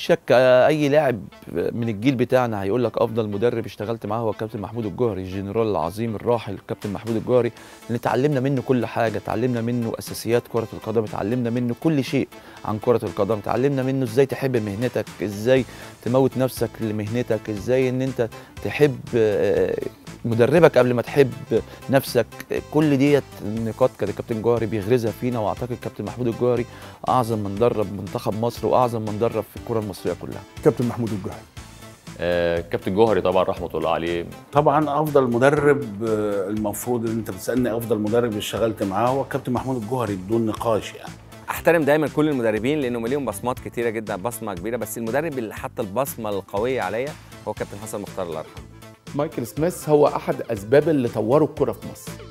فيش شك اي لاعب من الجيل بتاعنا هيقول لك افضل مدرب اشتغلت معاه هو الكابتن محمود الجوهري، الجنرال العظيم الراحل الكابتن محمود الجوهري، اللي اتعلمنا منه كل حاجه، اتعلمنا منه اساسيات كره القدم، اتعلمنا منه كل شيء عن كره القدم، اتعلمنا منه ازاي تحب مهنتك، ازاي تموت نفسك لمهنتك، ازاي ان انت تحب مدربك قبل ما تحب نفسك. كل ديت نقاط كان الكابتن جوهري بيغرزها فينا، واعتقد الكابتن محمود الجوهري اعظم من درب منتخب مصر واعظم من درب في الكره المصريه كلها. كابتن محمود الجوهري. كابتن جوهري طبعا رحمه الله عليه. طبعا افضل مدرب، المفروض ان انت بتسالني افضل مدرب اشتغلت معاه هو الكابتن محمود الجوهري بدون نقاش يعني. احترم دايما كل المدربين لانهم ليهم بصمات كتيره جدا، بصمه كبيره، بس المدرب اللي حط البصمه القويه عليا هو كابتن حسن مختار الله يرحمه. مايكل سميث هو احد اسباب اللي طوروا الكره في مصر.